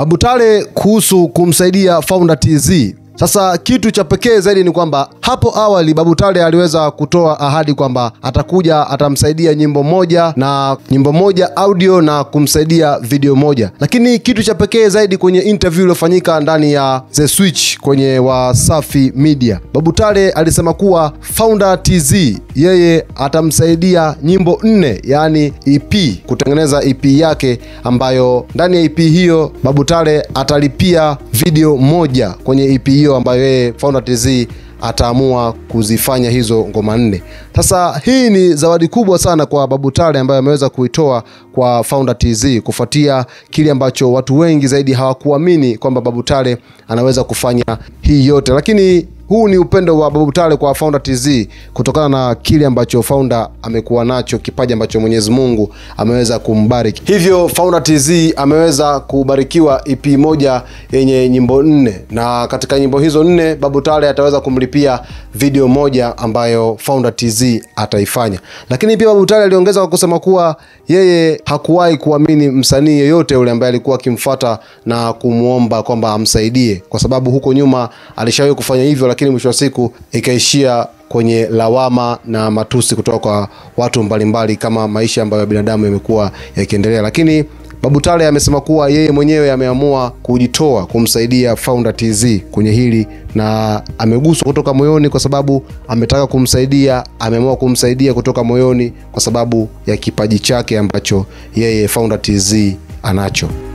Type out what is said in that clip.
Babu Tale kuhusu kumsaidia foundertz. Sasa kitu cha pekee zaidi ni kwamba hapo awali Babu Tale aliweza kutoa ahadi kwamba atakuja atamsaidia nyimbo moja audio na kumsaidia video moja. Lakini kitu cha pekee zaidi kwenye interview iliyofanyika ndani ya The Switch kwenye Wasafi Media, Babu Tale alisema kuwa foundertz yeye atamsaidia nyimbo 4, yani EP, kutengeneza EP yake, ambayo ndani ya EP hiyo Babu Tale atalipia video moja kwenye EP hiyo ambayo yeye foundertz ataamua kuzifanya hizo ngoma 4. Sasa hii ni zawadi kubwa sana kwa Babu Tale ambaye ameweza kuitoa kwa foundertz kufuatia kile ambacho watu wengi zaidi hawakuamini kwamba Babu Tale anaweza kufanya hii yote. Lakini huu ni upendo wa Babu Tale kwa foundertz kutokana na kile ambacho founder amekuwa nacho, kipaji ambacho Mwenyezi Mungu ameweza kumbariki. Hivyo foundertz ameweza kubarikiwa EP moja yenye nyimbo 4, na katika nyimbo hizo 4 Babu Tale ataweza kumlipia video moja ambayo foundertz ataifanya. Lakini pia Babu Tale aliongeza kwa kusema kuwa yeye hakuwahi kuamini msanii yeyote yule ambaye alikuwa akimfuata na kumuomba kwamba amsaidie, kwa sababu huko nyuma alishawahi kufanya hivyo, lakini mwisho wa siku ikaishia kwenye lawama na matusi kutoka kwa watu mbalimbali, kama maisha ambayo binadamu yamekuwa yakiendelea. Lakini Babu Tale amesema kuwa yeye mwenyewe ameamua kujitoa kumsaidia foundertz kwenye hili, na ameguswa kutoka moyoni kwa sababu ametaka kumsaidia, ameamua kumsaidia kutoka moyoni kwa sababu ya kipaji chake ambacho yeye foundertz anacho.